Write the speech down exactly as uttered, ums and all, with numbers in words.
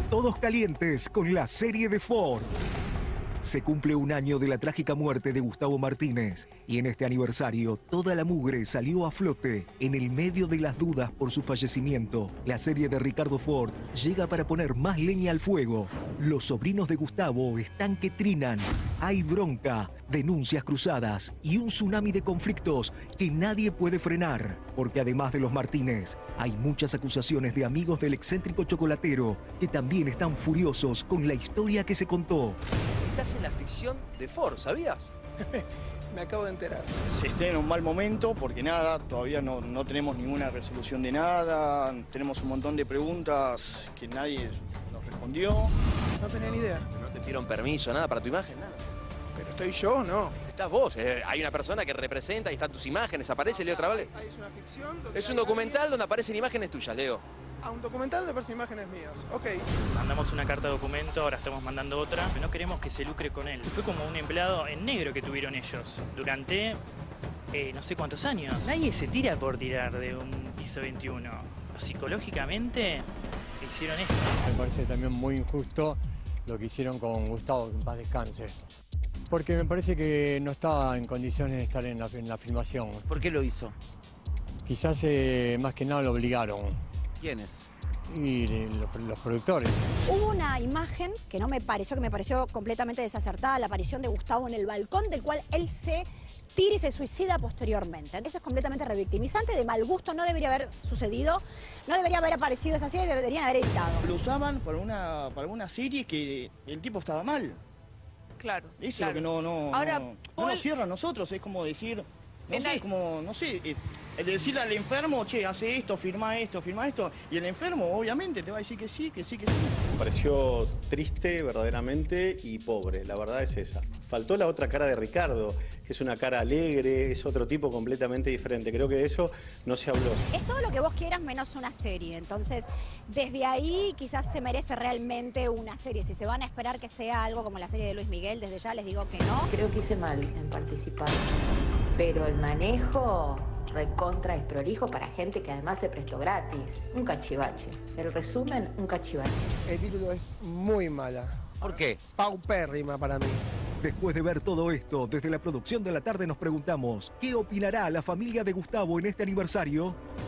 Todos calientes con la serie de Ford. Se cumple un año de la trágica muerte de Gustavo Martínez y en este aniversario toda la mugre salió a flote. En el medio de las dudas por su fallecimiento, la serie de Ricardo Ford llega para poner más leña al fuego. Los sobrinos de Gustavo están que trinan. Hay bronca, denuncias cruzadas y un tsunami de conflictos que nadie puede frenar. Porque además de los Martínez, hay muchas acusaciones de amigos del excéntrico chocolatero que también están furiosos con la historia que se contó. Estás en la ficción de Ford, ¿sabías? Me acabo de enterar. Se está en un mal momento porque nada, todavía no, no tenemos ninguna resolución de nada, tenemos un montón de preguntas que nadie nos respondió. No tenía ni idea. ¿No te dieron permiso, nada para tu imagen? Nada. ¿Pero estoy yo? No. Estás vos, eh, hay una persona que representa y están tus imágenes, aparece Leo Travale. Ahí es una ficción. donde Es un hay documental alguien- donde aparecen imágenes tuyas, Leo. Ah, un documental donde aparecen imágenes mías. Ok. Mandamos una carta de documento, ahora estamos mandando otra. No queremos que se lucre con él. Fue como un empleado en negro que tuvieron ellos durante eh, no sé cuántos años. Nadie se tira por tirar de un piso veintiuno. Psicológicamente hicieron esto. Me parece también muy injusto lo que hicieron con Gustavo, que en paz descanse. Porque me parece que no estaba en condiciones de estar en la, en la filmación. ¿Por qué lo hizo? Quizás eh, más que nada lo obligaron. ¿Quiénes? Y eh, los, los productores. Hubo una imagen que no me pareció, que me pareció completamente desacertada, la aparición de Gustavo en el balcón, del cual él se tira y se suicida posteriormente. Eso es completamente revictimizante, de mal gusto, no debería haber sucedido, no debería haber aparecido esa serie, deberían haber editado. Lo usaban para una, para una serie que el tipo estaba mal. Claro. Eso claro. es lo que no, no, Ahora, no, Paul... no nos cierra a nosotros, es como decir, no En sé, la... es como, no sé, es, es decirle al enfermo, che, hace esto, firma esto, firma esto, y el enfermo obviamente te va a decir que sí, que sí, que sí. Me pareció triste verdaderamente y pobre, la verdad es esa. Faltó la otra cara de Ricardo, que es una cara alegre, es otro tipo completamente diferente. Creo que de eso no se habló. Es todo lo que vos quieras menos una serie, entonces desde ahí quizás se merece realmente una serie. Si se van a esperar que sea algo como la serie de Luis Miguel, desde ya les digo que no. Creo que hice mal en participar, pero el manejo recontra es prolijo para gente que además se prestó gratis. Un cachivache. El resumen, un cachivache. El título es muy mala. ¿Por qué? Paupérrima para mí. Después de ver todo esto, desde la producción de la tarde nos preguntamos, ¿qué opinará la familia de Gustavo en este aniversario?